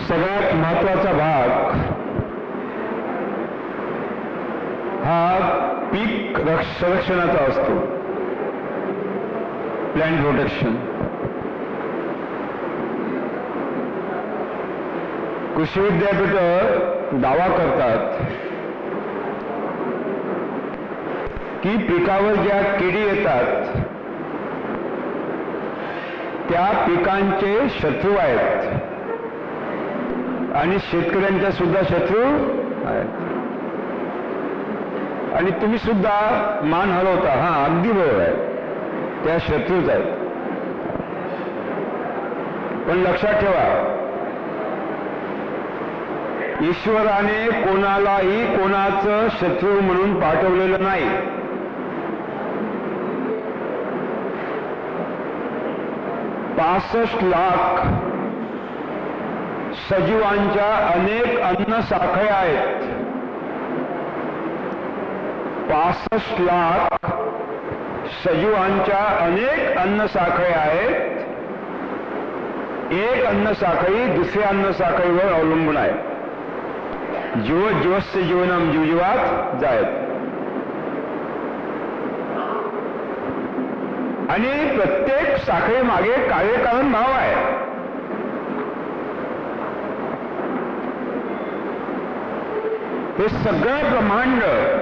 सगळ्यात महत्त्वाचा भाग हा पीक संरक्षणाचा असतो, प्लांट प्रोटेक्शन. कृषी विद्यापीठ दावा करतात की पिकावर ज्या किडी येतात त्या पिकांचे शत्रू आहेत आणि शेतकऱ्यांच्या सुद्धा शत्रू आहेत. आणि तुम्ही सुद्धा मान हलवता, हा अगदी बरोबर आहे, त्या शत्रूच आहेत. पण लक्षात ठेवा, ईश्वराने कोणालाही कोणाचं शत्रू म्हणून पाठवलेलं नाही. $65 लाख सजीवांच्या अनेक अन्न साखळ्या आहेत. 65 लाख सजीवांच्या अनेक अन्न साखळ्या आहेत. एक अन्न साखळी दुसऱ्या अन्न साखळीवर अवलंबून आहे. जीवस्य जीवनम, जीवजीवात जायत. आणि प्रत्येक साखळी मागे कार्यकारण भाव आहे. हे सगळं ब्रह्मांड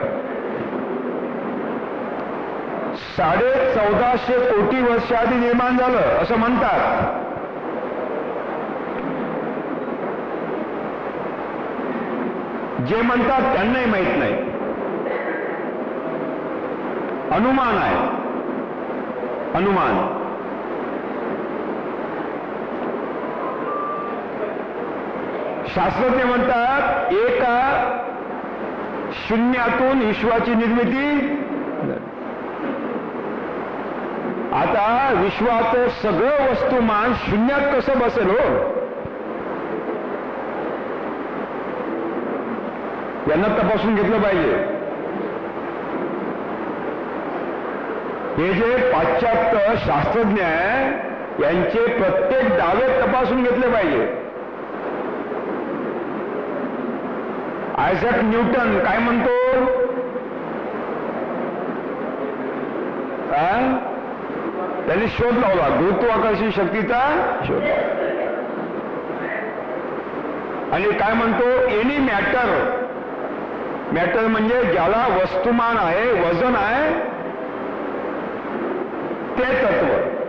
1450 कोटी वर्षाआधी निर्माण झालं असं म्हणतात. जे म्हणतात त्यांनाही माहित नाही, अनुमान आहे, अनुमान. शास्त्रज्ञ म्हणतात एका शून्यातून विश्वाची निर्मिती. आता विश्वाचं सगळं वस्तुमान शून्यात कसं बसेल हो? यांना तपासून घेतलं पाहिजे. हे जे पाश्चात्य शास्त्रज्ञ आहे यांचे प्रत्येक दावे तपासून घेतले पाहिजे. आयझॅक न्यूटन काय म्हणतो? त्यांनी शोध लावला, गुरुत्वाकर्षण शक्तीचा शोध. आणि काय म्हणतो? एनी मॅटर, मॅटर म्हणजे ज्याला वस्तुमान आहे, वजन आहे, ते तत्व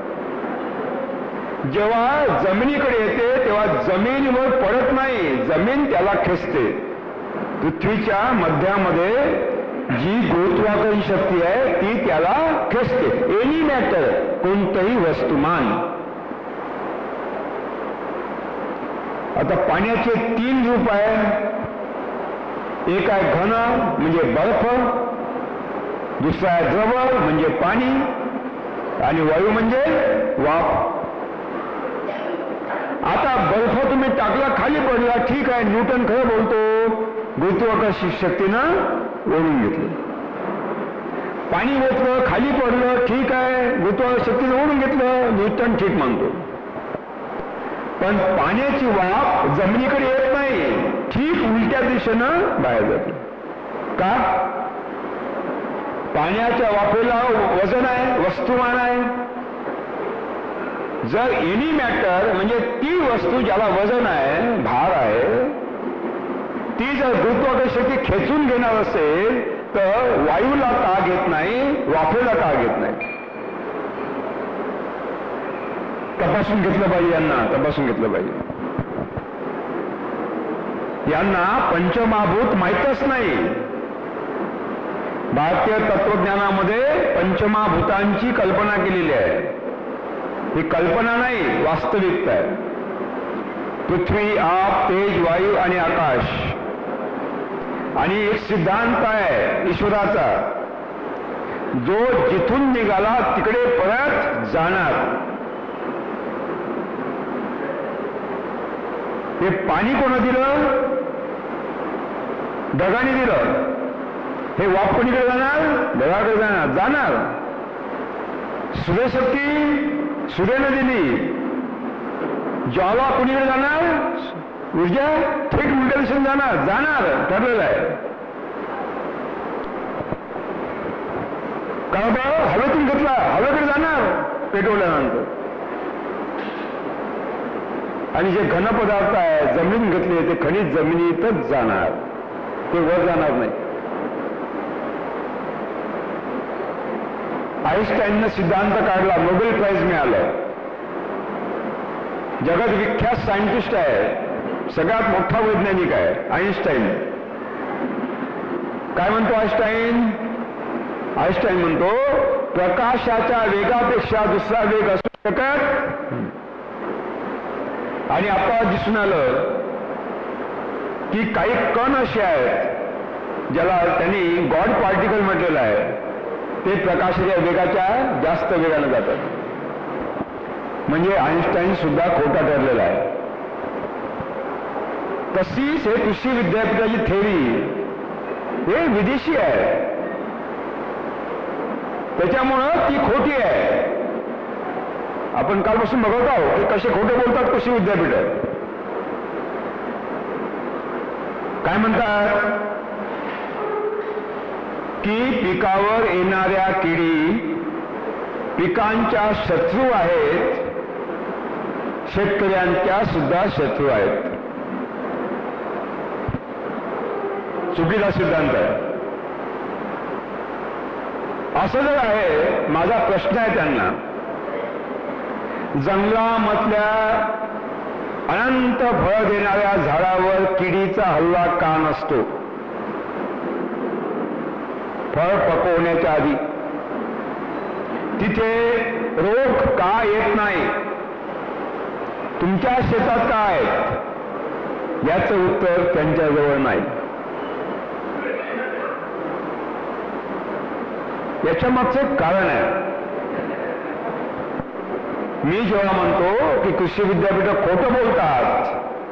जेव्हा जमिनीकडे येते तेव्हा जमिनीवर पडत नाही, जमीन त्याला खेचते. पृथ्वीच्या मध्यामध्ये जी गुरुत्वाकर्षण शक्ती आहे ती त्याला खेचते. एनी मॅटर, कोणतंही वस्तुमान. आता पाण्याचे 3 रूप आहे. एक आहे घन म्हणजे बर्फ, दुसरा आहे द्रव म्हणजे पाणी, आणि वायू म्हणजे वाफ. आता बर्फ तुम्ही टाकला, खाली पडला, ठीक आहे, न्यूटन खरं बोलतो, गुरुत्वाकर्षण शक्तीनं ओढून घेतलं. पाणी ओतलं, खाली पडलं, ठीक आहे, गुरुत्वाकर्षण शक्तीनं ओढून घेतलं, न्यूटन ठीक मानतो. पण पाण्याची वाफ जमिनीकडे येत नाही, ठीक उलट्या दिशेनं बाहेर जाते. का? पाण्याच्या वाफेला वजन आहे, वस्तुमान आहे. जर एनी मॅटर म्हणजे ती वस्तू ज्याला वजन आहे, भार आहे, ती जर गुरुत्वाकर्षण शक्ती खेचून घेणार असेल तर वायूला का घेत नाही, वाफेला का घेत नाही? तपासून घेतलं पाहिजे, यांना तपासून घेतलं पाहिजे. यांना पंचमहाभूत माहीतच नाही. भारतीय तत्वज्ञानामध्ये पंचमहाभूतांची कल्पना केलेली आहे. ही कल्पना नाही, वास्तविकता आहे. पृथ्वी, आप, तेज, वायू आणि आकाश. आणि एक सिद्धांत आहे ईश्वराचा, जो जिथून निघाला तिकडे परत जाणार. हे पाणी कोण दिलं? ढगाने दिलं. हे वाफ कोणीकडे जाणार? ढगाकडे जाणार. जाणार. सूर्यशक्ती सूर्याने दिली. ज्वाला कोणीकडे जाणार? ऊर्जा थेट उलट्या दिशेने जाणार ठरलेलं आहे. कारण हवेतून घेतला हवेकडे जाणार पेटवल्यानंतर. आणि जे घन पदार्थ आहे जमीन घेतले ते खनिज जमिनीतच जाणार, ते वर जाणार नाही. आईन्स्टाईननं सिद्धांत काढला, नोबेल प्राइज मिळालं. जगात विख्यात सायंटिस्ट आहे, सगळ्यात मोठा वैज्ञानिक आहे आईन्स्टाईन. काय म्हणतो आईन्स्टाईन म्हणतो प्रकाशाच्या वेगापेक्षा दुसरा वेग असू शकत. आणि आता दिसून आलं की काही कण असे आहेत ज्याला त्यांनी गॉड पार्टिकल म्हटलेलं आहे, ते प्रकाशाच्या वेगाच्या जास्त वेगाने जातात. म्हणजे आईन्स्टाईन सुद्धा खोटा ठरलेला आहे. तशीच हे कृषी विद्यापीठाची थेअरी हे विदेशी आहे, त्याच्यामुळं ती खोटी आहे. आपण कालपासून बघत आहोत की कसे खोटे बोलतात कृषी विद्यापीठ. काय म्हणतात की पिकावर येणाऱ्या किडी पिकांच्या शत्रू आहेत, शेतकऱ्यांच्या सुद्धा शत्रू आहेत. चुकीचा सिद्धांत आहे. असं जर आहे, माझा प्रश्न आहे त्यांना, जंगलामधल्या अनंत फळ देणाऱ्या झाडावर किडीचा हल्ला का नसतो? फळ पकवण्याच्या आधी तिथे रोग का येत नाही? तुमच्या शेतात का आहेत? याचं उत्तर त्यांच्याजवळ नाही. याच्या मागचं कारण आहे. मी जेव्हा म्हणतो की कृषी विद्यापीठ खोटं बोलतात,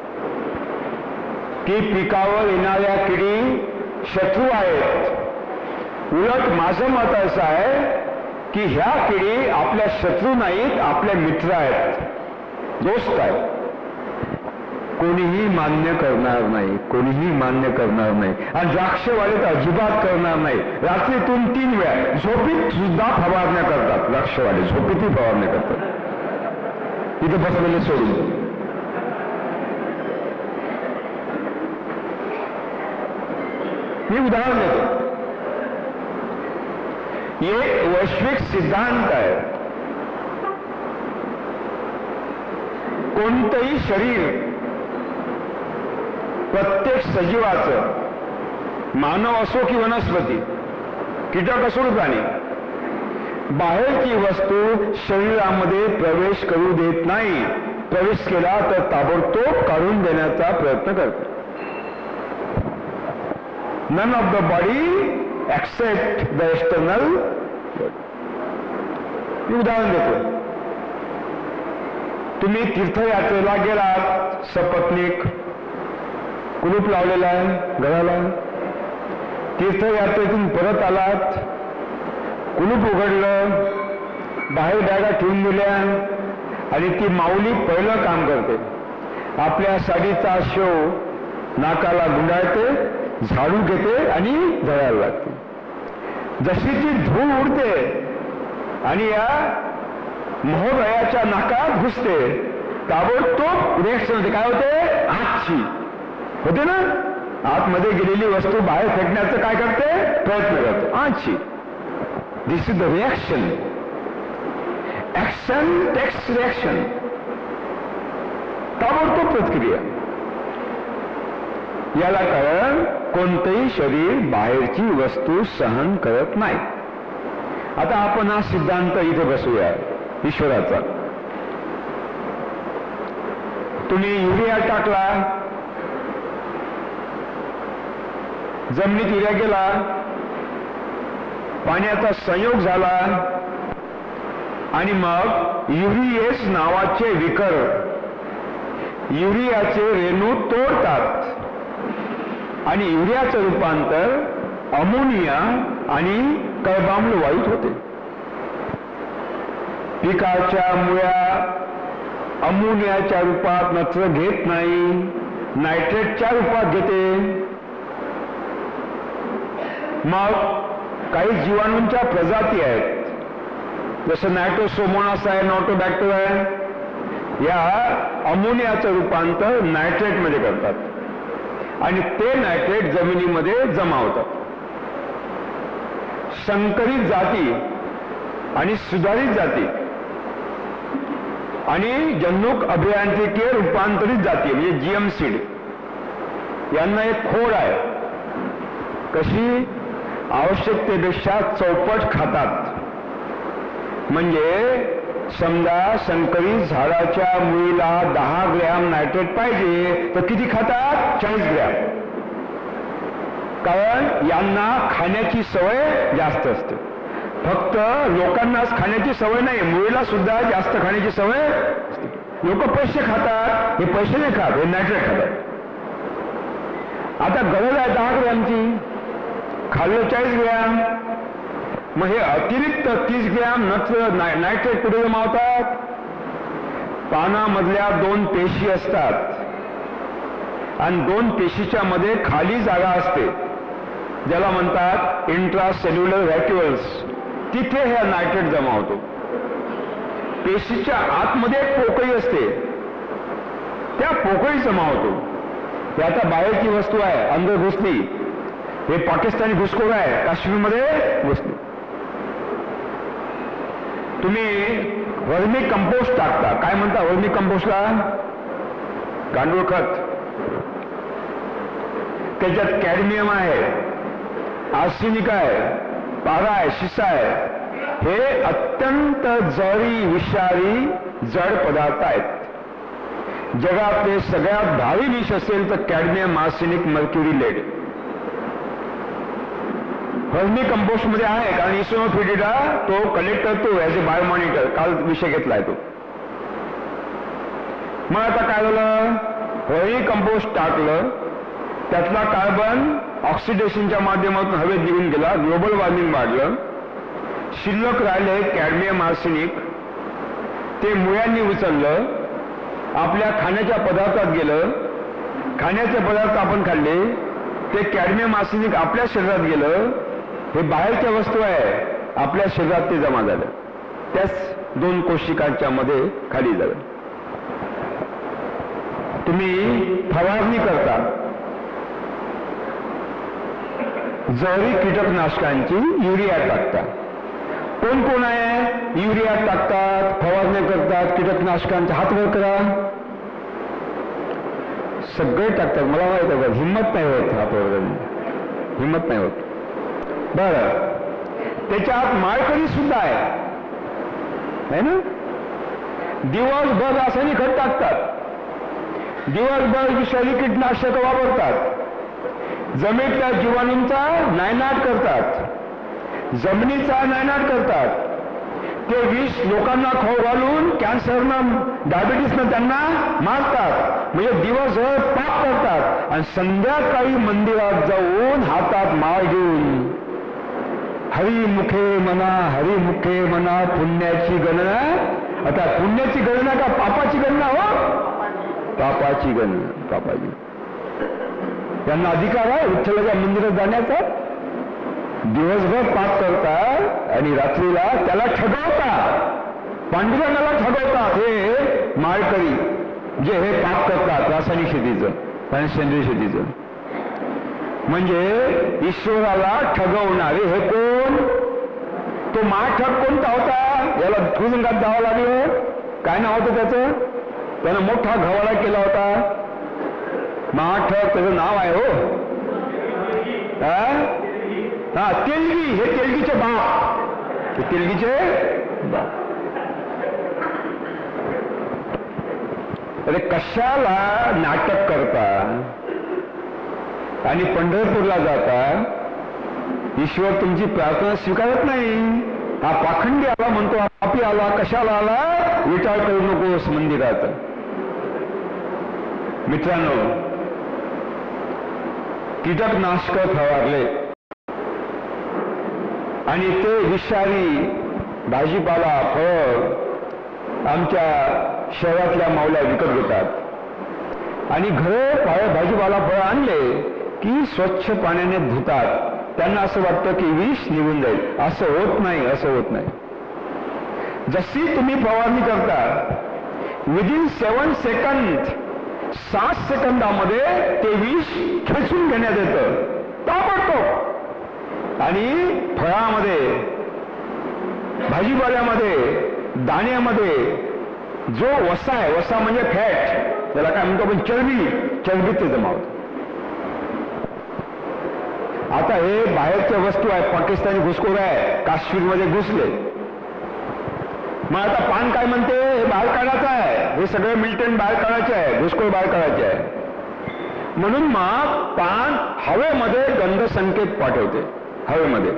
की पिकावर येणाऱ्या किडी शत्रू आहेत, उलट माझं मत असं आहे की ह्या किडी आपल्या शत्रू नाहीत, आपल्या मित्र आहेत, दोस्त आहेत. कोणीही मान्य करणार नाही, कोणीही मान्य करणार नाही. आणि द्राक्षवाले तर अजिबात करणार नाही. रात्रीतून 3 वेळा झोपीत सुद्धा फवारण्या करतात. द्राक्षवाले झोपीतही फवारण्या करतात, इथे बसलेले सोडून. मी उदाहरण देतो. एक वैश्विक सिद्धांत आहे, कोणतंही शरीर, प्रत्येक सजीवाचं, मानव असो की वनस्पती, कीटक असो की प्राणी, बाहेरची वस्तू शरीरामध्ये प्रवेश करू देत नाही. प्रवेश केला तर ताबडतोब काढून देण्याचा प्रयत्न करते. None of the body except the external. मी उदाहरण देतो. तुम्ही तीर्थयात्रेला गेलात, सपत्नीक, कुलूप लावलेला आहे घराला. तीर्थयात्रेतून परत आलात, कुलूप उघडलं, बाहेर बॅगा ठेवून दिल्या, आणि ती माऊली पहिलं काम करते, आपल्या साडीचा शो नाकाला गुंडाळते, झाडू घेते आणि झळायला लागते. जशी ती धूळ उडते आणि या महोदयाच्या नाकात घुसते, ताबडतोब रिएक्शन होते. काय होते? आजची होते ना, आतमध्ये गेलेली वस्तू बाहेर फेकण्याचं काय करते? प्रयत्न करते. आजची. This is the reaction. Action takes reaction. ताबडतोब प्रतिक्रिया. याला कारण कोणतंही शरीर बाहेरची वस्तू सहन करत नाही. आता आपण हा सिद्धांत इथे बसूया ईश्वराचा. तुम्ही युरिया टाकला, जमिनीत युरिया गेला, पाण्याचा संयोग झाला, आणि मग युरिएस नावाचे विकर युरियाचे रेणू तोडतात आणि युरियाचं रूपांतर अमोनिया आणि कर्बाम्ल वायूत होते. पिकाच्या मुळ्या अमोनियाच्या रूपात नत्र घेत नाही, नायट्रेटच्या रूपात घेते. मग काही जीवाणूंच्या प्रजाती आहेत, जसं नायट्रोसोमोनास आहे, नॉटोबॅक्टर आहे. या अमोनियाचं रूपांतर नायट्रेटमध्ये करतात आणि ते नायट्रेट जमिनीमध्ये जमा होतात. संकरित जाती आणि सुधारित जाती आणि जन्नुक अभियांत्रिकीय रूपांतरित जाती म्हणजे जीएम सीड, यांना एक खोड आहे. कशी? आवश्यकतेपेक्षा चौपट खातात. म्हणजे समजा संकरित झाडाच्या मुळीला 10 ग्रॅम नायट्रेट पाहिजे तर किती खातात? 40 ग्रॅम. कारण यांना खाण्याची सवय जास्त असते. फक्त लोकांनाच खाण्याची सवय नाही, मुळीला सुद्धा जास्त खाण्याची सवय असते. लोक पैसे खातात, हे पैसे नाही खात, हे नायट्रेट खातात. आता गरज आहे 10 ग्रॅमची, खाल्लं 40 ग्रॅम. मग हे अतिरिक्त 30 ग्रॅम नायट्रेट कुठे जमा होतात? पानामधल्या 2 पेशी असतात आणि 2 पेशीच्या मध्ये खाली जागा असते, ज्याला म्हणतात इंट्रासेल्युलर व्हॅक्युल्स. तिथे हे नायट्रेट जमा होतो. पेशीच्या आतमध्ये एक पोकळी असते, त्या पोकळी जमा होतो. हे आता बाहेरची वस्तू आहे, अंदर घुसली. हे पाकिस्तानी घुसखोर आहे, काश्मीरमध्ये घुसली. तुम्ही वर्मी कंपोस्ट टाकता, काय म्हणता वर्मी कंपोस्टला? गांडूळ खत. त्याच्यात कॅडमियम आहे, आर्सेनिक आहे, पारा आहे, शिसा आहे. हे अत्यंत जळी विषारी जड पदार्थ आहेत. जगातले सगळ्यात भारी विष असेल तर cadmium, arsenic, mercury, lead. Vermicompost मध्ये आहे, कारण इसोनोफिलिडा तो कलेक्ट करतो ॲज अ बायोमॉनिटर. काल विषय घेतलाय तो. मग आता काय झालं? वर्मी कंपोस्ट टाकलं, त्यातला कार्बन ऑक्सिडेशनच्या माध्यमातून हवेत निघून गेला, ग्लोबल वॉर्मिंग वाढलं. शिल्लक राहिले कॅडमियम, आर्सेनिक. ते मुळ्यांनी उचललं, आपल्या खाण्याच्या पदार्थात गेलं. खाण्याचे पदार्थ आपण खाल्ले, ते कॅडमियम, आर्सेनिक आपल्या शरीरात गेलं. हे बाहेरच्या वस्तू आहे, आपल्या शरीरात ते जमा झालं, त्याच 2 कोशिकांच्या मध्ये खाली झालं. तुम्ही फवारणी करता, जहरी कीटकनाशकांची युरिया टाकता. कोण कोण आहे युरिया टाकतात, फवारणी करतात, कीटकनाशकांचा? हात वर करा. सगळे टाकतात. मला माहित आहे, हिंमत नाही होत हात वर करण्याची, हिंमत नाही होत. बरं, त्याच्यात माळकरी सुद्धा आहे ना. दिवसभर रासायनिक खत टाकतात, दिवसभर विषारी कीटनाशक वापरतात, जमिनीतल्या जीवाणूंचा नायनाट करतात, जमिनीचा नायनाट करतात. ते विष लोकांना खाऊ घालून कॅन्सरनं, डायबिटीसनं त्यांना मारतात. म्हणजे दिवसभर पाप करतात आणि संध्याकाळी मंदिरात जाऊन हातात माळ घेऊन हरिमुखे म्हणा, हरिमुखे म्हणा, पुण्याची गणना. आता पुण्याची गणना का पापाची गणना? हो, पापाची गणना, पापाची. त्यांना अधिकार आहे विठ्ठलाच्या मंदिरात जाण्याचा. दिवसभर पाप करतात आणि रात्रीला त्याला ठगवतात, पांडुरंगाला ठगवतात. हे माळकरी जे हे पाप करतात रासायनिक शेतीचं आणि सेंद्रिय शेतीचं. म्हणजे ईश्वराला ठगवणारे हे कोण? तो महाठग कोणता होता? याला तुरुंगात जावं लागलं. काय नाव होतं त्याचं? त्यानं मोठा घवाडा केला होता. महाठग त्याचं नाव आहे. हो, हा, तेलगी. हे तेलगीचे बाप, हे तेलगीचे बाप. अरे कशाला नाटक करता आणि पंढरपूरला जाता? ईश्वर तुमची प्रार्थना स्वीकारत नाही. हा पाखंडी आला म्हणतो, पापी आला. कशाला आला? विचार करू नकोस मंदिरात. मित्रांनो, कीटकनाशक फवारले आणि ते विषारी भाजीपाला, फळ आमच्या शहरातल्या माऊल्या विकत घेतात आणि घरे भाजीपाला फळं आणले की स्वच्छ पाण्याने धुतात. त्यांना असं वाटतं की विष निघून जाईल. असं होत नाही, असं होत नाही. जशी तुम्ही फवारणी करता विदिन 7 सेकंद 7 सेकंदामध्ये ते विष खेचून घेण्यात येतं ताबडतोब. आणि फळामध्ये, भाजीपाल्यामध्ये, दाण्यामध्ये जो वसा आहे, वसा म्हणजे फॅट, त्याला काय म्हणतो आपण, चरबी ते जमा होतं. आता हे बाहेरच्या वस्तू आहे, पाकिस्तानी घुसखोर आहे, काश्मीरमध्ये घुसले. मग आता पान काय म्हणते, हे बाहेर काढायचं आहे, हे सगळे मिलिटंट बाहेर काढायचे आहे, घुसखोर बाहेर काढायचे आहे. म्हणून मग पान हवेमध्ये गंध संकेत पाठवते. हवेमध्ये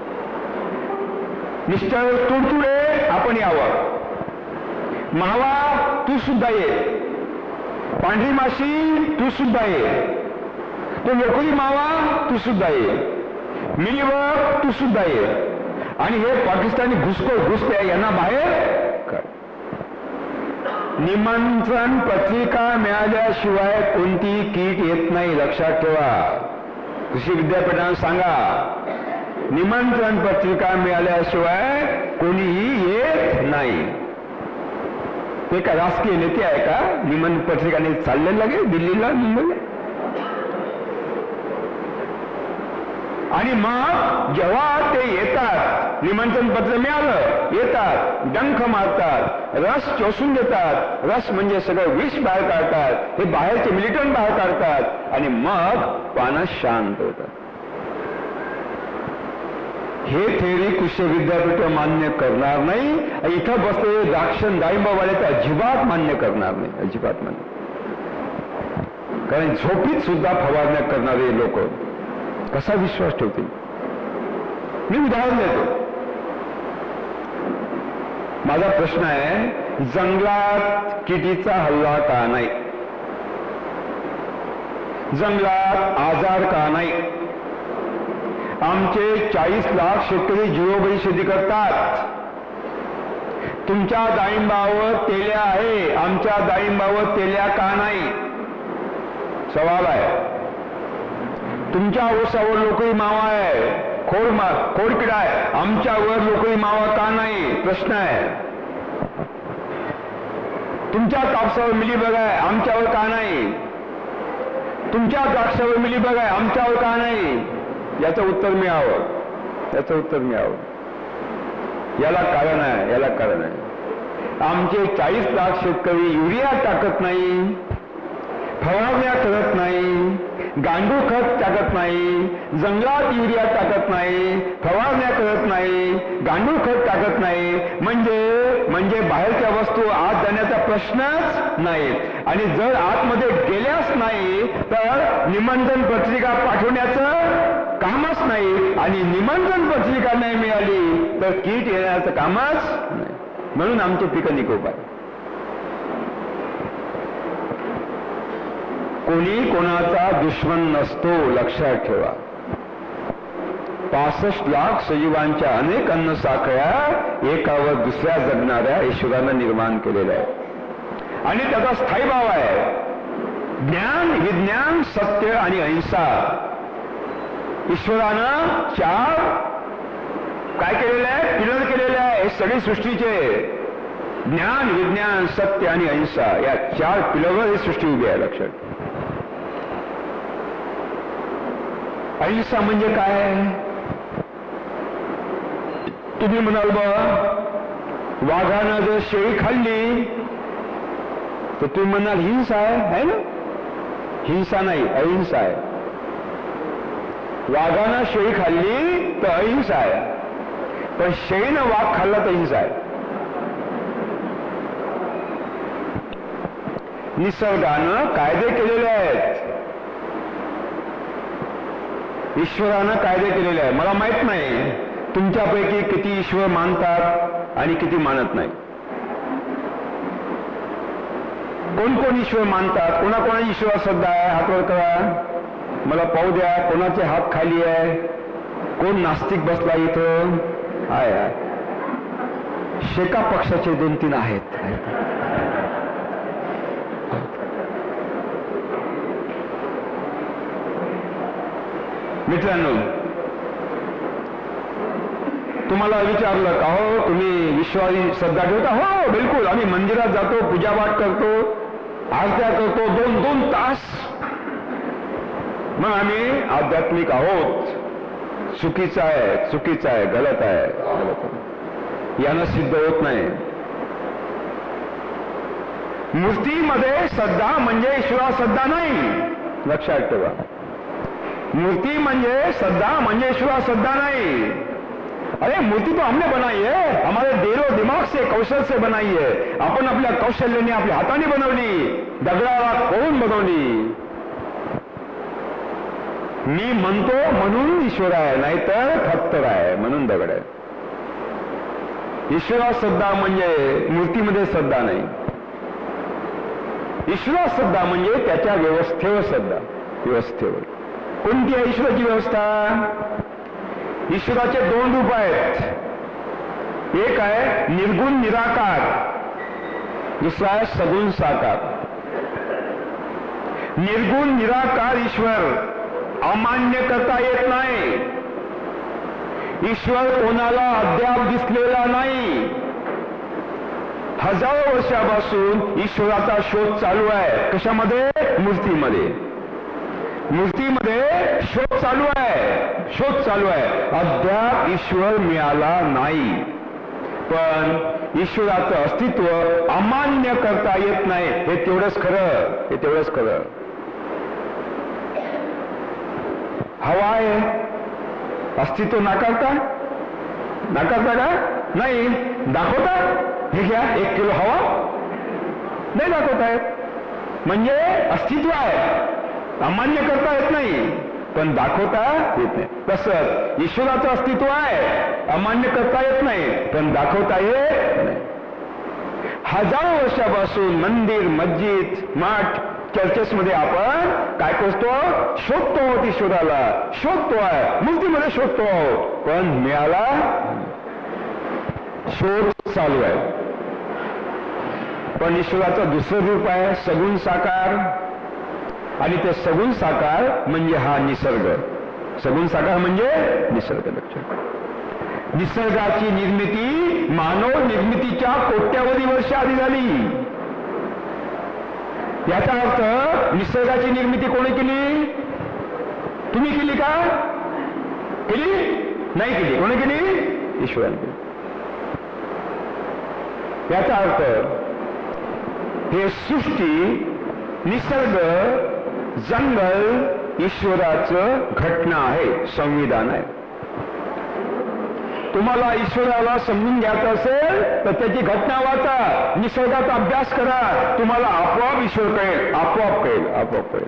मिस्टर तुडतुडे आपण यावं, मावा तू सुद्धा ये, पांढरी माशी तू सुद्धा ये, तो लोकरी मावा तू सुद्धा ये, मिलीबग तू सुद्धा ये. आणि हे पाकिस्तानी घुसते यांना बाहेर काढ. निमंत्रण पत्रिका मिळाल्याशिवाय कोणती कीट येत नाही, लक्षात ठेवा. कृषी विद्यापीठाने सांगा, निमंत्रण पत्रिका मिळाल्याशिवाय कोणीही येत नाही. ते का राजकीय नेते आहे का निमंत्रण पत्रिकाने चालले लागे दिल्लीला, मुंबईला? आणि मग जेव्हा ते येतात, निमंत्रण पत्र मिळालं, येतात, डंख मारतात, रस चोसून देतात. रस म्हणजे सगळं विष बाहेर काढतात, हे बाहेरचे मिलिटंट बाहेर काढतात आणि मग पानं शांत होतात. हे थेरी कृषी विद्यापीठ मान्य करणार नाही. इथं बसलेले द्राक्षण डाळिंबवाले तर अजिबात मान्य करणार नाही, अजिबात मान्य. कारण झोपीत सुद्धा फवारण्या करणारे लोक कसा विश्वास ठेवतील? मी उदाहरण देतो. माझा प्रश्न आहे, जंगलात किडीचा हल्ला का नाही? जंगलात आजार का नाही? आमचे 40 लाख शेतकरी जिरोबरी शेती करतात. तुमच्या डाळिंबावर तेल्या आहे, आमच्या डाळिंबावर तेल्या का नाही? सवाल आहे. तुमच्या ऊसावर लोकरी मावा आहे, खोडकिडा आहे, आमच्यावर लोकरी मावा का नाही? प्रश्न आहे. तुमच्या कापसावर मिलीबग आहे, आमच्यावर का नाही? तुमच्या द्राक्षावर मिलीबग आहे, आमच्यावर का नाही? याचं उत्तर मिळावं, याचं उत्तर मिळावं. याला कारण आहे, याला कारण आहे. आमचे 40 लाख शेतकरी युरिया टाकत नाही, फवारण्या करत नाही, गांडूळ खत टाकत नाही, जंगलात युरिया टाकत नाही, फवारण्या करत नाही, गांडूळ खत टाकत नाही. म्हणजे बाहेरच्या वस्तू आत जाण्याचा प्रश्नच नाही. आणि जर आतमध्ये गेल्याच नाही तर निमंत्रण पत्रिका पाठवण्याचं कामच नाही. आणि निमंत्रण पत्रिका नाही मिळाली तर कीट येण्याचं कामच नाही. म्हणून आमचे पिकं निकोप आहे. कोणी कोणाचा दुश्मन नसतो, लक्षात ठेवा. 65 लाख सजीवांच्या अनेक अन्न साखळ्या एकावर दुसऱ्या जगणाऱ्या ईश्वरानं निर्माण केलेल्या आहे. आणि त्याचा स्थायी भाव आहे ज्ञान, विज्ञान, सत्य आणि अहिंसा. ईश्वरानं 4 काय केलेलं आहे? पिलर केलेले आहे. हे सगळी सृष्टीचे ज्ञान, विज्ञान, सत्य आणि अहिंसा, या 4 पिलरवर ही सृष्टी उभी आहे, लक्षात. अहिंसा म्हणजे काय? तुम्ही म्हणाल बा वाघानं जर शेळी खाल्ली तर तुम्ही म्हणाल हिंसा आहे ना? हिंसा नाही, अहिंसा आहे. वाघानं शेळी खाल्ली तर अहिंसा आहे, पण शेळीनं वाघ खाल्ला तर हिंसा आहे. निसर्गानं कायदे केलेले आहेत, ईश्वरानं कायदे केलेले आहे. मला माहित नाही तुमच्यापैकी किती ईश्वर मानतात आणि किती मानत नाही. कोण कोण ईश्वर मानतात? कोणाकोणा ईश्वर श्रद्धा आहे? हात वर करा, मला पाहू द्या. कोणाचे हात खाली आहे? कोण नास्तिक बसला इथं? आहे. शेका पक्षाचे 2-3 आहेत. मित्रांनो, तुम्हाला विचारलं का हो तुम्ही विश्वासी श्रद्धा ठेवता? हो बिलकुल, आम्ही मंदिरात जातो, पूजापाठ करतो, आरत्या करतो 2-2 तास, मग आम्ही आध्यात्मिक आहोत. चुकीचं आहे, चुकीचं आहे, गलत आहे, गलत आहे. यानं सिद्ध होत नाही. मूर्तीमध्ये श्रद्धा म्हणजे ईश्वरा श्रद्धा नाही, लक्षात ठेवा. मूर्ति म्हणजे श्रद्धा म्हणजे ईश्वरा श्रद्धा नहीं. अरे मूर्ति तो हमने बनाई है, हमारे दिलो दिमाग से, कौशल से बनाई है. आपण आपल्या कौशल्याने आपल्या हाताने बनवली, दगडाला कोरून बनवली. मी म्हणतो म्हणून ईश्वर आहे, नाहीतर फत्तर आहे म्हणून दगड आहे. ईश्वरा श्रद्धा म्हणजे मूर्तीमध्ये श्रद्धा नाही. ईश्वरा श्रद्धा म्हणजे त्याच्या व्यवस्थेवर श्रद्धा. व्यवस्थेवर कोणती आहे ईश्वराची व्यवस्था? ईश्वराचे 2 रूप आहेत. एक आहे निर्गुण निराकार, दुसरा आहे सगुण साकार. निर्गुण निराकार ईश्वर अमान्य करता येत नाही. ईश्वर कोणाला अद्याप दिसलेला नाही. हजारो वर्षापासून ईश्वराचा शोध चालू आहे. कशामध्ये? मूर्तीमध्ये. मूर्तीमध्ये शोध चालू आहे, शोध चालू आहे. अद्याप ईश्वर मिळाला नाही. पण ईश्वराचं अस्तित्व अमान्य करता येत नाही, हे तेवढंच खरं, हे तेवढंच खरं. हवा आहे, अस्तित्व नाकारता? नाकारता का? नाही. दाखवता? हे घ्या 1 किलो हवा, नाही दाखवतायत. म्हणजे अस्तित्व आहे, अमान्य करता येत नाही, पण दाखवता येत नाही. तसंच ईश्वराचं अस्तित्व आहे, अमान्य करता येत नाही, पण दाखवता येत नाही. हजारो वर्षापासून मंदिर, मस्जिद, मठ, चर्चेसमध्ये आपण काय करतो? शोधतो आहोत ईश्वराला, शोधतो आहे, मूर्तीमध्ये शोधतो आहोत, पण मिळाला. शोध चालू आहे. पण ईश्वराचं दुसरं रूप आहे सगुण साकार. आणि ते सगुण साकार म्हणजे हा निसर्ग. सगुण साकार म्हणजे निसर्ग. लक्षात. निसर्गाची निर्मिती मानव निर्मितीच्या कोट्यावधी वर्ष आधी झाली. याचा अर्थ निसर्गाची निर्मिती कोणी केली? तुम्ही केली का? केली नाही केली. कोणी केली? ईश्वराने केली. याचा अर्थ हे सृष्टी, निसर्ग, जंगल ईश्वराचं घटना आहे, संविधान आहे. तुम्हाला ईश्वराला समजून घ्यायचं असेल तर त्याची घटना वाचा, निसर्गाचा अभ्यास करा, तुम्हाला आपोआप ईश्वर कळेल, आपोआप कळेल, आपोआप कळेल.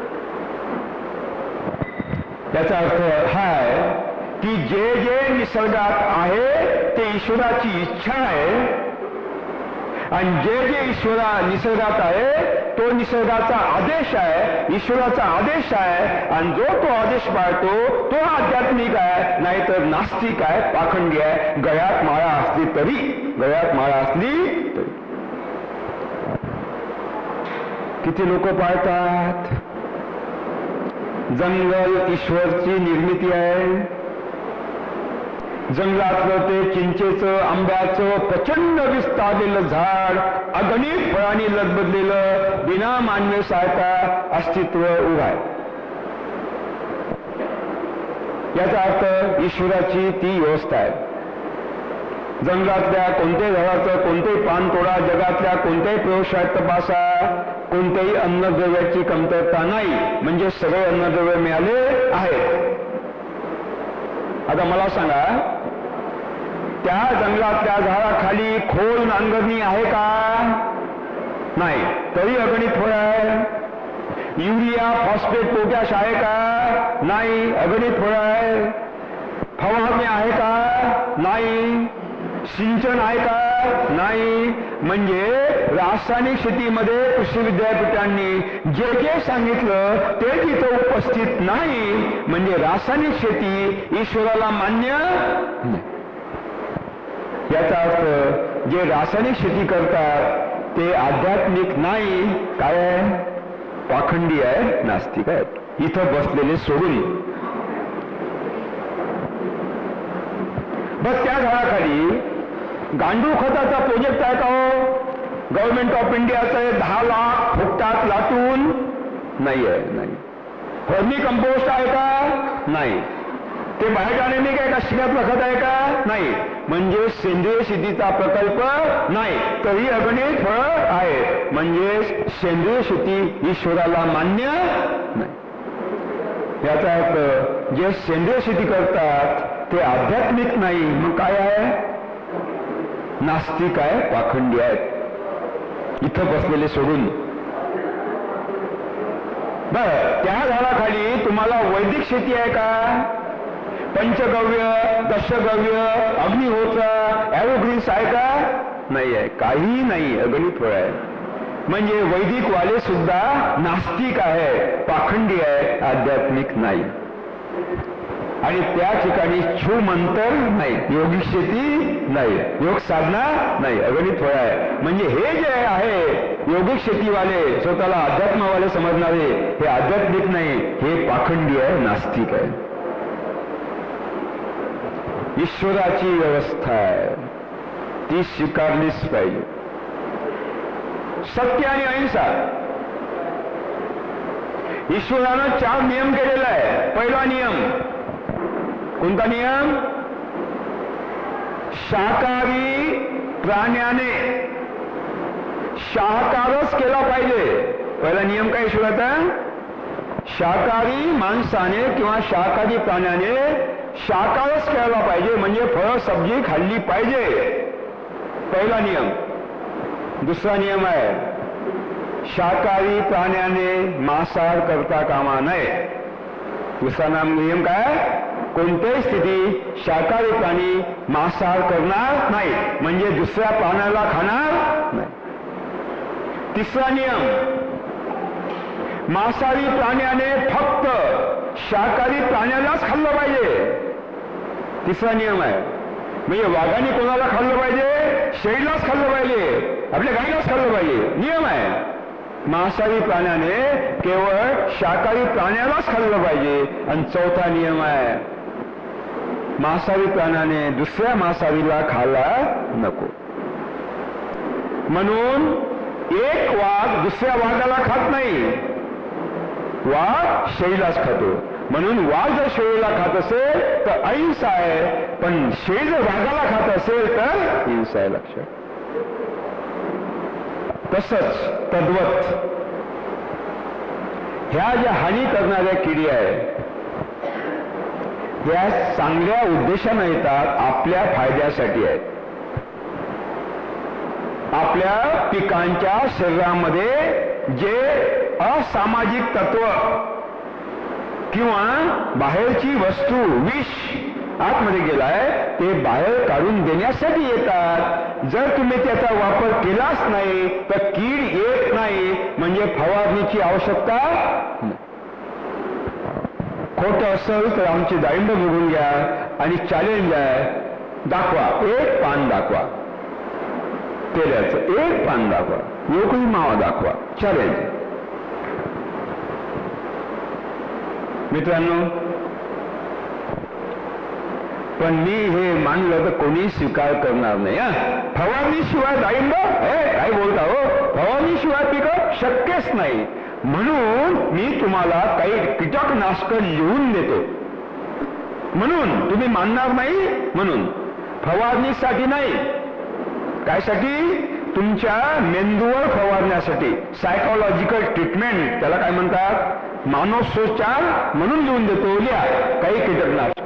याचा अर्थ हा आहे की जे जे निसर्गात आहे ते ईश्वराची इच्छा आहे, आणि जे जे निसर्गात आहे तो निसर्गाचा आदेश आहे, ईश्वराचा आदेश आहे. आणि जो तो आदेश पाळतो तो आध्यात्मिक आहे, नाहीतर नास्तिक आहे, पाखंडी आहे. गळ्यात माळा असली तरी, गळ्यात माळा असली तरी. किती लोक पाळतात? जंगल ईश्वरची निर्मिती आहे. जंगलातलं ते चिंचेचं, आंब्याचं प्रचंड विस्तारलेलं झाड, अगणित फळांनी लदबदलेलं, बिना मानवी सहायता अस्तित्व उभं आहे. याचा अर्थ ईश्वराची ती व्यवस्था आहे. जंगलातल्या कोणत्याही झाडाचं कोणतेही पान तोडा, जगातल्या कोणत्याही प्रयोगशाळेत तपासा, कोणत्याही अन्नद्रव्याची कमतरता नाही. म्हणजे सगळे अन्नद्रव्य मिळाले आहेत. आता मला सांगा, त्या जंगलातल्या झाडाखाली खोल नांगरणी आहे का? नाही. तरी अगणित फळ आहे. युरिया, फॉस्फेट, पोटॅश आहे का? नाही. अगणित फळ आहे. फवारणी आहे का? नाही. सिंचन आहे का? नाही. म्हणजे रासायनिक शेतीमध्ये कृषी विद्यापीठांनी जे जे सांगितलं ते तिथं उपस्थित नाही. म्हणजे रासायनिक शेती ईश्वराला मान्य नाही. याचा अर्थ जे रासायनिक शेती करतात ते आध्यात्मिक नाही. काय आहे? पाखंडी आहे, नास्तिक आहे. इथं बसलेले सोडून बस त्या झाडाखाली गांडूळ खताचा प्रोजेक्ट आहे का हो? गव्हर्नमेंट ऑफ इंडियाचं 10 लाख फुकटात लाटून नाही आहे, नाही. फर्मी कंपोस्ट आहे का? नाही. ते बायोडायनेमिक आहे का? शिण्यातलं खत आहे का? नाही. म्हणजे सेंद्रिय शेतीचा प्रकल्प नाही, तरी अगणित फळ आहे. म्हणजे सेंद्रिय शेती ईश्वराला मान्य नाही. याचा अर्थ जे सेंद्रिय शेती करतात ते आध्यात्मिक नाही, मग काय आहे? नास्तिक आहे, पाखंडी आहेत. इथं बसलेले सोडून बर त्या झाडाखाली तुम्हाला वैदिक शेती आहे का? पंचगव्य, दशगव्य, अग्निहोत्र, ॲरोग्रीन्स आहे का? नाही आहे, काही नाही, अगणित फळ आहे. म्हणजे वैदिक वाले सुद्धा नास्तिक आहे, पाखंडी आहे, आध्यात्मिक नाही. आणि त्या ठिकाणी छू मंत्र नाही, योगिक शेती नाही, योग साधना नाही, अगणित फळ आहे. म्हणजे हे जे आहे योगिक शेतीवाले, स्वतःला अध्यात्मवाले समजणारे, हे आध्यात्मिक नाही, हे पाखंडी आहे, नास्तिक आहे. ईश्वराची व्यवस्था आहे, ती स्वीकारलीच पाहिजे. सत्य आणि अहिंसा, ईश्वरानं 4 नियम केलेला आहे. पहिला नियम कोणता नियम? शाकाहारी प्राण्याने शाकाहारच केला पाहिजे. पहिला नियम काय ईश्वराचा? शाकाहारी माणसाने किंवा शाकाहारी प्राण्याने शाकाहारच केला पाहिजे, म्हणजे फळ सब्जी खाल्ली पाहिजे. पहिला नियम. दुसरा नियम आहे शाकाहारी प्राण्याने मांसाहार करता कामा नये. दुसरा नियम काय? कोणत्याही स्थितीत शाकाहारी प्राणी मांसाहार करणार नाही, म्हणजे दुसऱ्या प्राण्याला खाणार नाही. तिसरा नियम, मांसाहारी प्राण्याने फक्त शाकाहारी प्राण्यालाच खाल्लं पाहिजे. तिसरा नियम आहे. म्हणजे वाघाने कोणाला खाल्लं पाहिजे? शेळीलाच खाल्लं पाहिजे, आपल्या गाईलाच खाल्लं पाहिजे, नियम आहे. मांसाहारी प्राण्याने केवळ शाकाहारी प्राण्यालाच खाल्लं पाहिजे. आणि चौथा नियम आहे मांसाहारी प्राण्याने दुसऱ्या मांसाहारीला खायला नको. म्हणून एक वाघ दुसऱ्या वाघाला खात नाही, वाघ शेळीलाच खातो. म्हणून वाघ जर शेळीला खात असेल तर अहिंसा आहे, पण शेळी जर वाघाला खात असेल तर हिंसा आहे. लक्षात. तसंच तद्वत ह्या ज्या हानी करणाऱ्या किडी आहेत ह्या चांगल्या उद्देशाने येतात, आपल्या फायद्यासाठी आहेत. आपल्या पिकांच्या शरीरामध्ये जे असामाजिक तत्व किंवा बाहेरची वस्तू विष आतमध्ये गेलाय ते बाहेर काढून देण्यासाठी येतात. जर तुम्ही त्याचा वापर केलाच नाही तर कीड येत नाही, म्हणजे फवारणीची आवश्यकता नाही. खोटं असेल तर आमची डाळिंब बघून घ्या आणि चॅलेंज आहे, दाखवा, एक पान दाखवा तेल्याचं, एक पान दाखवा, लोकही मावा दाखवा, चॅलेंज. मित्रांनो, पण मी हे मानलं तर कोणी स्वीकार करणार नाही. फवारणीशिवाय डाळिंब काय बोलता हो? फवारणीशिवाय पिकं शक्यच नाही. म्हणून मी तुम्हाला काही कीटकनाशक लिहून देतो, म्हणून तुम्ही मानणार नाही. म्हणून फवारणीसाठी नाही, कायसाठी? तुमच्या मेंदूवर फवारण्यासाठी, सायकोलॉजिकल ट्रीटमेंट, त्याला काय म्हणतात? मानसोपचार म्हणून लिहून देतो. लिहा काही कीटकनाशक.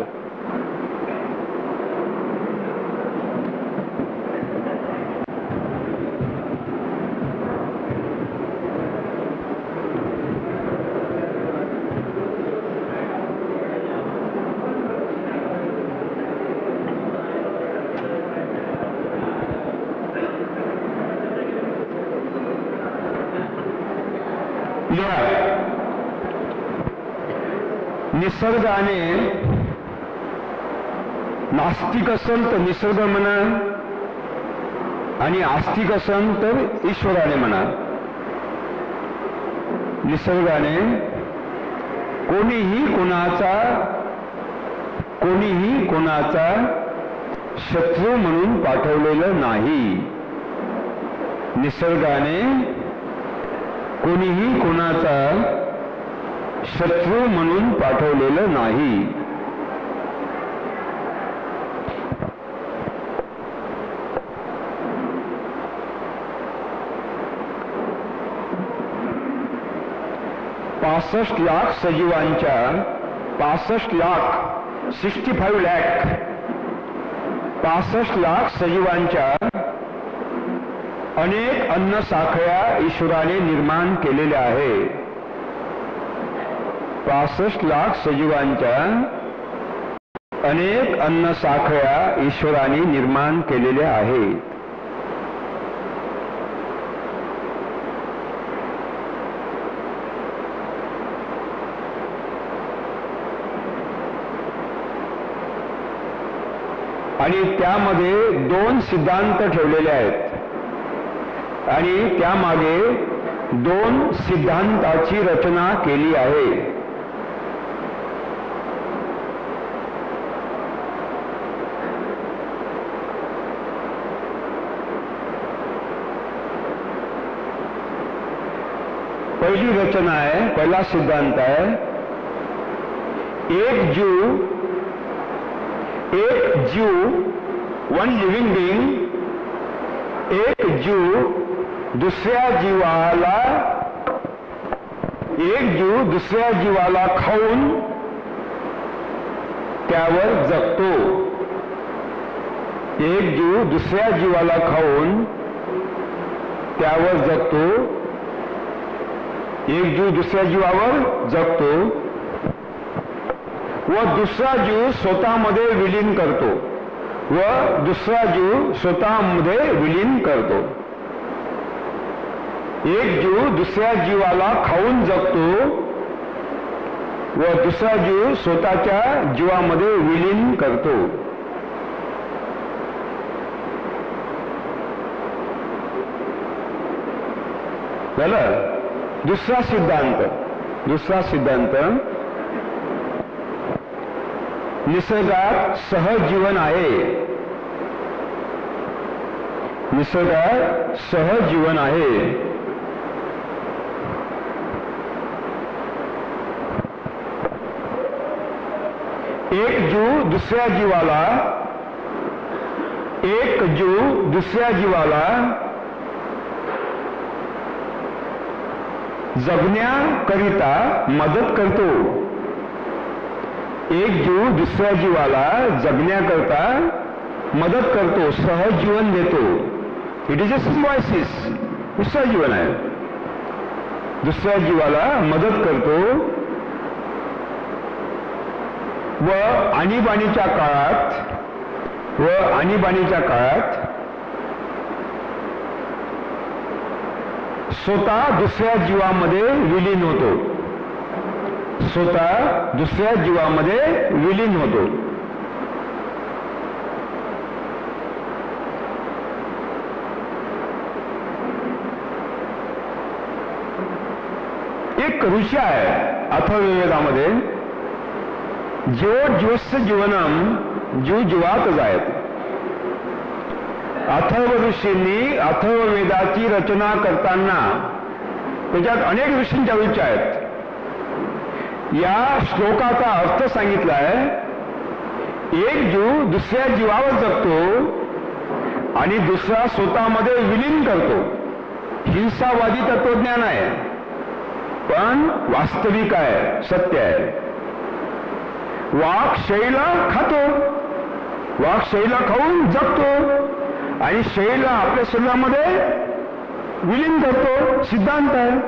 निसर्गाने, नास्तिक असेल तर निसर्ग म्हणा आणि आस्तिक असेल तर ईश्वराने म्हणा. निसर्गाने कोणीही कोणाचा शत्रू म्हणून पाठवलेलं नाही. निसर्गाने कोणीही कोणाचा शत्रू म्हणून पाठवलेलं नाही. पासष्ट लाख सजीवांच्या 65 लाख सजीवांच्या अनेक अन्न साखळ्या ईश्वराने निर्माण केलेल्या आहे. 65 लाख सजीवांच्या अनेक अन्न साखळ्या ईश्वराने निर्माण केलेल्या आहेत. आणि त्यामध्ये 2 सिद्धांत ठेवलेले आहेत आणि त्यामागे 2 सिद्धांताची रचना केली आहे. पहिली रचना आहे, पहिला सिद्धांत आहे, एक जीव, वन लिव्हिंग बीइंग, एक जीव दुसऱ्या जीवाला खाऊन त्यावर जगतो. एक जीव दुसऱ्या जीवाला खाऊन त्यावर जगतो. एक जीव दुसऱ्या जीवावर जगतो व दुसरा जीव स्वतःमध्ये विलीन करतो एक जीव दुसऱ्या जीवाला खाऊन जगतो व दुसरा जीव स्वतःच्या जीवामध्ये विलीन करतो. झालं. दुसरा सिद्धांत निसर्गात सहजीवन आहे. एक जीव दुसऱ्या जीवाला जगण्याकरिता मदत करतो. एक जीव दुसऱ्या जीवाला जगण्याकरता मदत करतो, सहजीवन देतो. It is a symbiosis. दुसरा जीवन आहे. दुसऱ्या जीवाला मदत करतो व आणीबाणीच्या काळात स्वतः दुसऱ्या जीवामध्ये विलीन होतो. एक ऋषी आहे अथर्ववेदामध्ये, जीवोज्जीवस्य जीवनम जीवात जायत. अथर्व ऋषींनी अथर्ववेदाची रचना करताना त्याच्यात अनेक ऋषींच्या रुच्या आहेत. या श्लोकाचा अर्थ सांगितला आहे, एक जीव दुसऱ्या जीवावर जगतो आणि दुसरा स्वतःमध्ये विलीन करतो. हिंसावादी तत्वज्ञान आहे पण वास्तविक आहे, सत्य आहे. वाघ शेळीला खाऊन जगतो आणि शेळीला आपल्या शरीरामध्ये विलीन करतो, सिद्धांत आहे.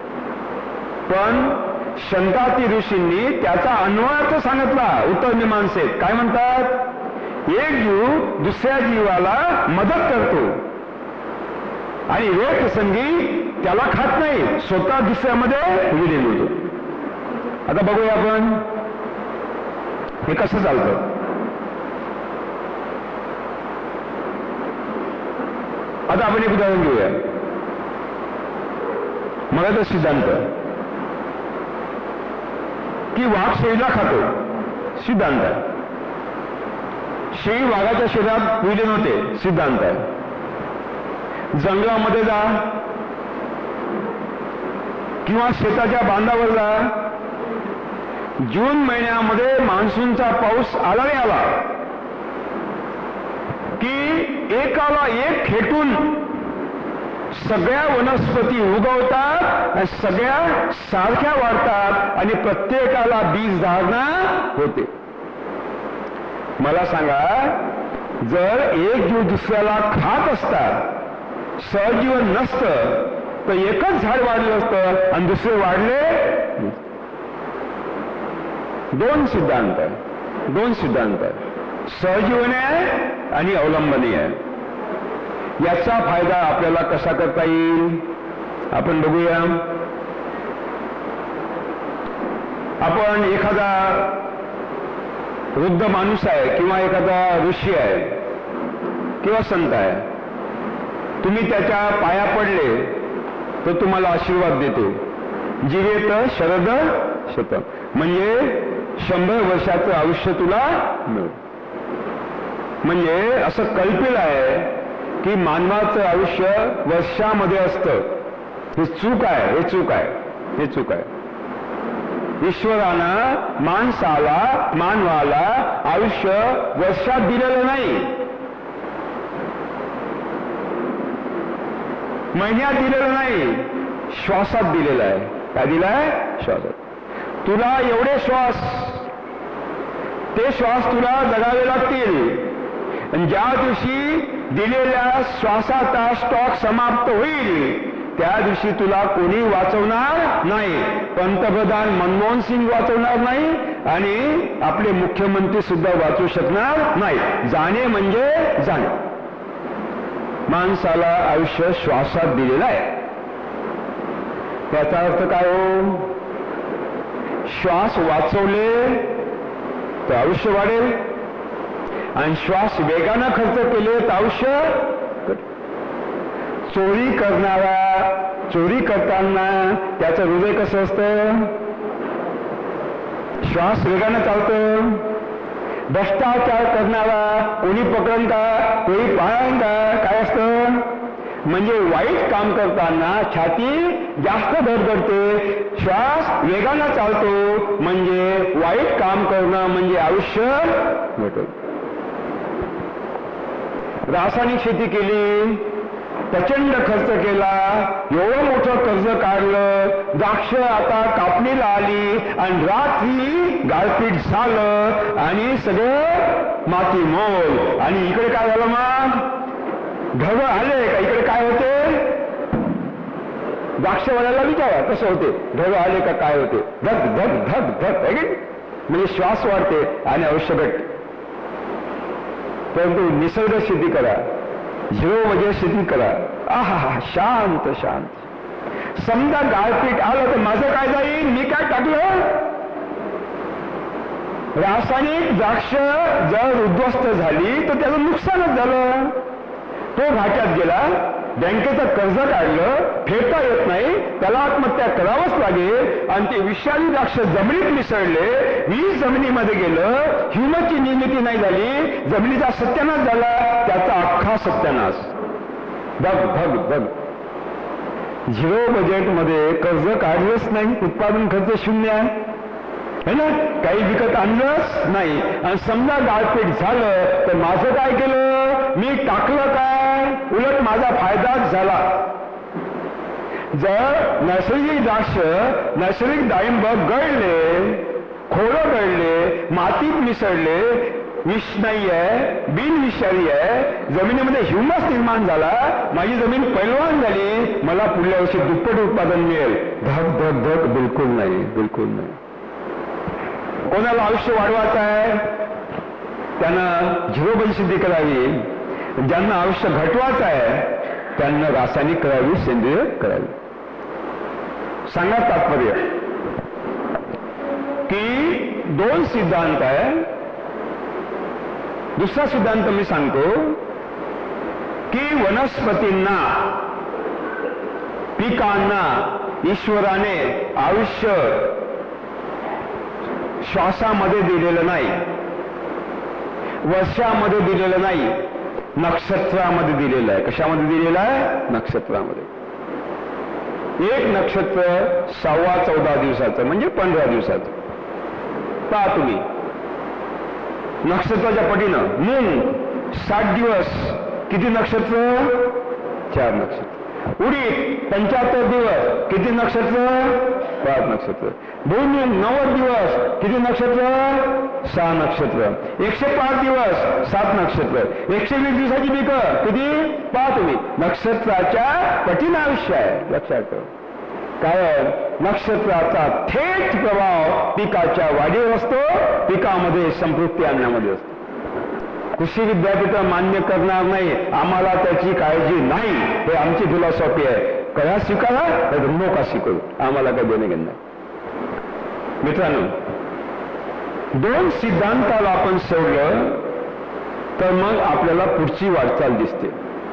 पण शंताती ऋषींनी त्याचा अन्वयार्थ सांगितला. उत्तर मीमांसेत काय म्हणतात, एक जीव दुसऱ्या जीवाला मदत करतो आणि वेळ प्रसंगी त्याला खात नाही, स्वतः दुसऱ्यामध्ये विलीन होतो. आता बघूया आपण हे कसं चालतं. आता आपण एक उदाहरण घेऊया. मगाचा सिद्धांत की वाघ शेळीला खातो, सिद्धांत. शेळी वाघाच्या शरीरात विलीन होते, सिद्धांत आहे. जंगलामध्ये जा किंवा शेताच्या बांधावर जा, जून महिन्यामध्ये मान्सूनचा पाऊस आला नाही आला की एकाला एक खेटून सगळ्या वनस्पती उगवतात आणि सगळ्या सारख्या वाढतात आणि प्रत्येकाला बीज धारणा होते. मला सांगा, जर एक जीव दुसऱ्याला खात असता, सहजीवन नसतं, तर एकच झाड वाढलं असतं आणि दुसरे वाढले. दोन सिद्धांत आहे, सहजीवन आहे आणि अवलंबनीय आहे. याचा फायदा आपल्याला कसा करता येईल आपण बघूया. आपण एखादा वृद्ध माणूस आहे किंवा एखादा ऋषी आहे किंवा संत आहे, तुम्ही त्याच्या पाया पडले तर तुम्हाला आशीर्वाद देतो. जीवेत शरद शतम, म्हणजे 100 वर्षाचं आयुष्य तुला मिळेल. म्हणजे असं कल्पिलं आहे की मानवाचं आयुष्य वर्षामध्ये असतं. हे चूक आहे. ईश्वरानं मानवाला आयुष्य वर्षात दिलेलं नाही, महिन्यात दिलेलं नाही, श्वासात दिलेलं आहे. काय दिलाय? श्वासात. तुला एवढे श्वास, ते श्वास तुला जगावे लागतील. आणि ज्या दिवशी दिलेल्या श्वासाचा स्टॉक समाप्त होईल त्या दिवशी तुला कोणी वाचवणार नाही. पंतप्रधान मनमोहन सिंग वाचवणार नाही आणि आपले मुख्यमंत्री सुद्धा वाचू शकणार नाही. जाणे म्हणजे जाणे. माणसाला आयुष्य श्वासात दिलेलं आहे. त्याचा अर्थ काय हो? श्वास वाचवले तर आयुष्य वाढेल आणि श्वास वेगानं खर्च केले तर आयुष्य. चोरी करताना त्याचं हृदय कसं असतं? श्वास वेगानं चालतं. भ्रष्टाचार करणारा कोणी पकडन का, कोणी पाळण का, काय असतं? म्हणजे वाईट काम करताना छाती जास्त धडधडते, श्वास वेगानं चालतो, म्हणजे वाईट काम करणं म्हणजे आयुष्य भेटत. रासायनिक शेती केली, प्रचंड खर्च केला, एवढं मोठं कर्ज काढलं, द्राक्ष आता कापणीला आली आणि रात्री गारपीट झालं आणि सगळं माती मोल. आणि इकडे काय झालं? मग ढग आले का? इकडे काय होते? द्राक्षवाल्याला विचारा कसं होते, ढग आले का काय होते? धग धग धग धग. म्हणजे श्वास वाढते आणि आयुष्य भेटते. परंतु निसर्ग शेती करा, झिरो बजेट शेती करा, आहा शांत. समजा गारपीट आलं तर माझं काय जाईल? मी काय टाकलं? रासायनिक द्राक्ष जर उद्ध्वस्त झाली तर त्याचं नुकसानच झालं. तो घाट्यात गेला, बँकेचं कर्ज काढलं, फेडता येत नाही, त्याला आत्महत्या करावंच लागेल. आणि ते विषारी द्राक्ष जमिनीत मिसळले, वीज जमिनीमध्ये गेलं, ह्युमसची निर्मिती नाही झाली, जमिनीचा सत्यानाश झाला, त्याचा अख्खा सत्यानाश. धग. झिरो बजेटमध्ये कर्ज काढलंच नाही, उत्पादन खर्च शून्य आहे ना, काही विकत आणलंच नाही. आणि समजा गाळपीट झालं तर माझं काय केलं? मी टाकलं काय? उलट माझा फायदाच झाला. जर नैसर्गिक द्राक्ष, नैसर्गिक डाळिंब गळले, खोडं गळले, मातीत मिसळले, विष नाही आहे, बिनविषारी आहे, जमिनीमध्ये ह्युमस निर्माण झाला, माझी जमीन पैलवान झाली, मला पुढल्या वर्षी दुप्पट उत्पादन मिळेल. धग. बिलकुल नाही. कोणाला आयुष्य वाढवायचं आहे त्यांना झिरो बजेट शेती करावी. ज्यांना आयुष्य घटवायचं आहे त्यांना रासायनिक करावी, सेंद्रिय करावी. सांगा तात्पर्य की दोन सिद्धांत आहे. दुसरा सिद्धांत मी सांगतो की वनस्पतींना, पिकांना ईश्वराने आयुष्य श्वासामध्ये दिलेलं नाही. वर्षामध्ये दिलेलं नाही, नक्षत्रामध्ये दिलेलं आहे. कशामध्ये दिलेलं आहे? नक्षत्रामध्ये. एक नक्षत्र 14 दिवसाचं म्हणजे 15 दिवसाचं. पहा तुम्ही नक्षत्राच्या पटीनं. मून 60 दिवस, किती नक्षत्र? 4 नक्षत्र. उडीद 75 दिवस, किती नक्षत्र? 5 नक्षत्र. भूमी 90 दिवस, किती नक्षत्र? 6 नक्षत्र. 105 दिवस 7 नक्षत्र. 120 दिवसाची पिकं किती? 5. तुम्ही नक्षत्राच्या पटीनं आयुष्य आहे. लक्षात ठेवा. कारण नक्षत्राचा थेट प्रभाव पिकाच्या वाढीवर असतो, पिकामध्ये संतृप्ती आणण्यामध्ये असतो. कृषी विद्यापीठ मान्य करणार नाही, आम्हाला त्याची काळजी नाही, हे आमची फिलॉसॉफी आहे. कळा स्वीकारा, तर नका स्वीकारू, आम्हाला काही देणे घेणं नाही. मित्रांनो, 2 सिद्धांताला आपण सोडलं तर मग आपल्याला पुढची वाटचाल दिसते.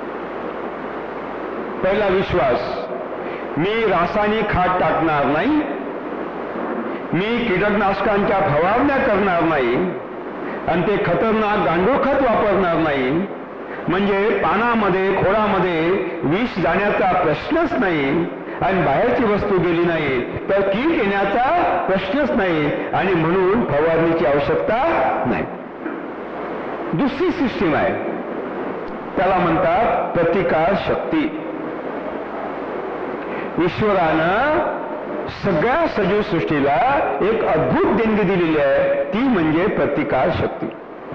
पहिला विश्वास, मी रासायनिक खत टाकणार नाही, मी कीटकनाशकांच्या फवारण्या करणार नाही आणि ते खतरनाक गांडूळ खत वापरणार नाही, म्हणजे पानामध्ये खोडामध्ये विष जाण्याचा प्रश्नच नाही आणि बाहेरची वस्तू गेली नाही तर कीड येण्याचा प्रश्नच नाही आणि म्हणून फवारणीची आवश्यकता नाही. दुसरी सिस्टीम आहे, त्याला म्हणतात प्रतिकार शक्ती. ईश्वरानं सगळ्या सजीव सृष्टीला एक अद्भुत देणगी दिलेली आहे, ती म्हणजे प्रतिकार शक्ती.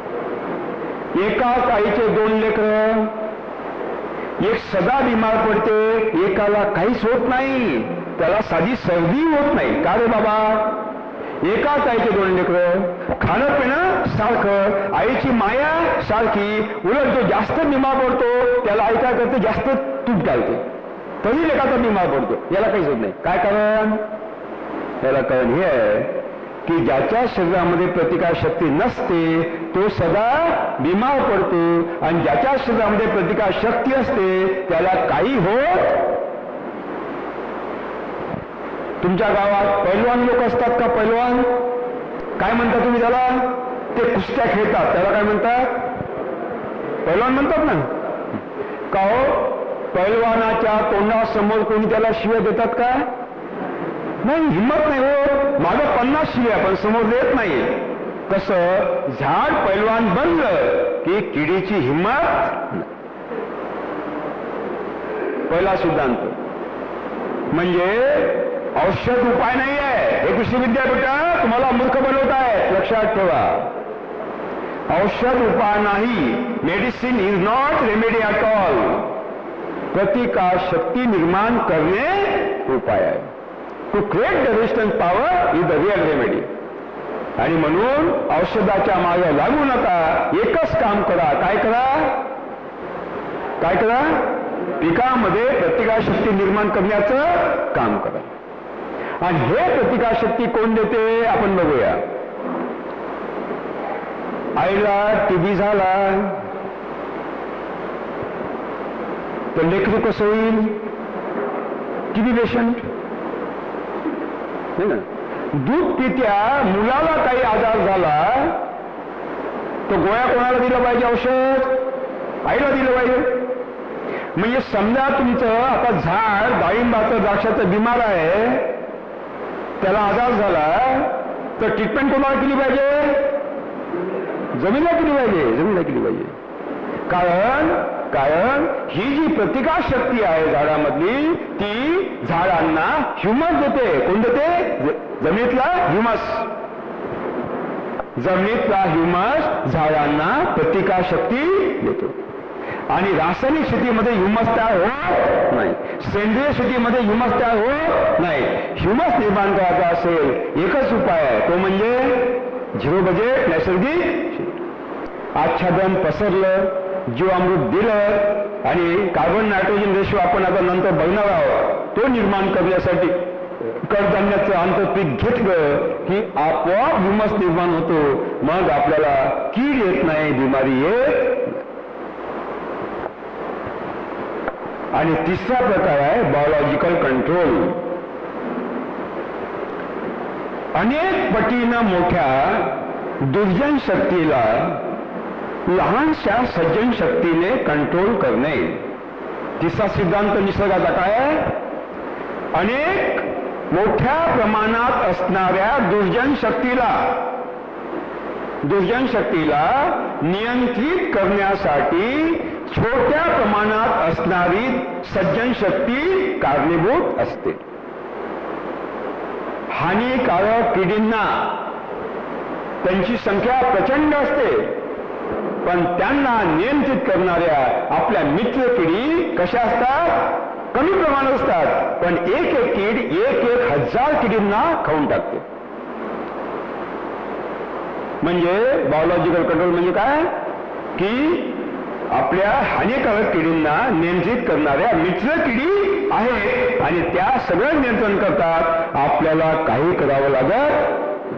एकाच आईचे 2 लेकरं, एक सदा बिमार पडते, एकाला काहीच होत नाही, त्याला साधी सर्दी होत नाही. का रे बाबा? एकाच आईचे 2 लेकरं, खाणं पिणं सारखं, आईची माया सारखी, उलट जो जास्त बिमार पडतो त्याला आई काय करते? जास्त तूप घालते, तरी लेकाचा बिमार पडतो, याला काहीच होत नाही. काय कारण? याला कारण हे आहे की ज्याच्या शरीरामध्ये प्रतिकार शक्ती नसते तो सदा बिमार पडतो आणि ज्याच्या शरीरामध्ये प्रतिकार शक्ती असते त्याला काही होत. तुमच्या गावात पैलवान लोक असतात का? पैलवान काय म्हणता तुम्ही त्याला? ते कुस्त्या खेळतात, त्याला काय म्हणतात? पैलवान म्हणतात ना. का हो? पैलवानाच्या तोंडासमोर कोणी त्याला शिव्या देतात का? नाही, हिंमत नाही होत. मागं 50 शिव्या पण समोर देत नाही. तसं झाड पैलवान बनलं की किडीची हिंमत. पहिला सिद्धांत म्हणजे औषध उपाय नाही आहे. हे कृषी विद्यापीठ तुम्हाला मूर्ख बनवत आहे, लक्षात ठेवा. औषध उपाय नाही. Medicine is not remedy at all. प्रतिकार शक्ती निर्माण करणे उपाय आहे. To create the resistance power is the real remedy. आणि म्हणून औषधाच्या मागे लागू नका, एकच काम करा. काय करा? काय करा? पिकामध्ये प्रतिकार शक्ती निर्माण करण्याचं काम करा. आणि हे प्रतिकार शक्ती कोण देते आपण बघूया. आईला टीबी झाला तर लेकरू कसं होईल? टीबी पेशंट है ना. दूध पित्या मुलाला काही आजार झाला तर गोळ्या कोणाला दिलं पाहिजे? औषध आईला दिलं पाहिजे. म्हणजे समजा तुमचं आता झाड डाळिंबाचं द्राक्षाचं बिमार आहे, त्याला आजार झाला तर ट्रीटमेंट कोणाला केली पाहिजे? जमिनीला केली पाहिजे, जमिनीला केली पाहिजे. कारण ही जी प्रतिकार शक्ती आहे झाडामधली ती झाडांना ह्युमस देते. कोण देते? जमिनीतला ह्युमस. जमिनीतला ह्युमस झाडांना प्रतिकार शक्ती देतो. आणि रासायनिक शेतीमध्ये ह्युमस तयार होत नाही, सेंद्रिय शेतीमध्ये ह्युमस तयार होत नाही. ह्युमस निर्माण करायचा असेल एकच उपाय आहे, तो म्हणजे 0 बजेट नैसर्गिक आच्छादन पसरलं, जीवामृत दिलं आणि कार्बन नायट्रोजन रेशो आपण आता नंतर बघणार आहोत, तो निर्माण करण्यासाठी कडधान्याचं आंतरपीक घेतलं की आपोआप ह्युमस निर्माण होतो. मग आपल्याला कीड येत नाही, बिमारी येत. आणि तिसरा प्रकार आहे बायोलॉजिकल कंट्रोल. अनेक पटीनं मोठ्या दुर्जन शक्तीला लहानशा सज्जन शक्तीने कंट्रोल करणे. तिसरा सिद्धांत निसर्गाचा काय आहे? अनेक मोठ्या प्रमाणात असणाऱ्या दुर्जन शक्तीला नियंत्रित करण्यासाठी छोट्या प्रमाणात असणारी सज्जन शक्ती कारणीभूत असते. हानिकारक किडींना त्यांची संख्या प्रचंड असते, पण त्यांना नियंत्रित करणाऱ्या आपल्या मित्र किडी कशा असतात? कमी प्रमाणात असतात, पण एक कीड 1,000 किडींना खाऊन टाकते. म्हणजे बायोलॉजिकल कंट्रोल म्हणजे काय? की आपल्या हानिकारक किडींना नियंत्रित करणाऱ्या मित्र किडी आहेत आणि त्या सगळं नियंत्रण करतात. आपल्याला काही करावं लागत.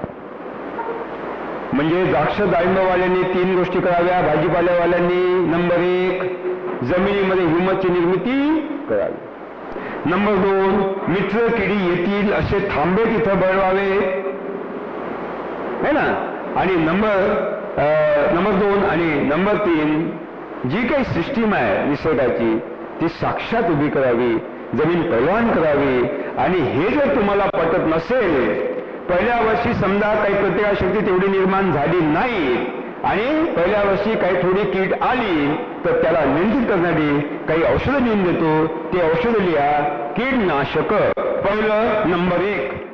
म्हणजे द्राक्ष डाळिंबवाल्यांनी 3 गोष्टी कराव्या. भाजीपाल्यावाल्यांनी नंबर 1 जमिनीमध्ये ह्युमसची निर्मिती करावी. नंबर 2 मित्र किडी येतील असे थांबे तिथं बळवावे, है ना. आणि नंबर 2 आणि नंबर 3 जी काही सिस्टीम आहे निसर्गाची ती साक्षात उभी करावी, जमीन पैलवान करावी. आणि हे जर तुम्हाला पटत नसेल, पहिल्या वर्षी समजा काही प्रतिकारशक्ती तेवढी निर्माण झाली नाही आणि पहिल्या वर्षी काही थोडी कीड आली, तर त्याला नियंत्रित करण्यासाठी काही औषधं लिहून देतो. ते औषधं लिहा. कीडनाशक पहिलं नंबर 1.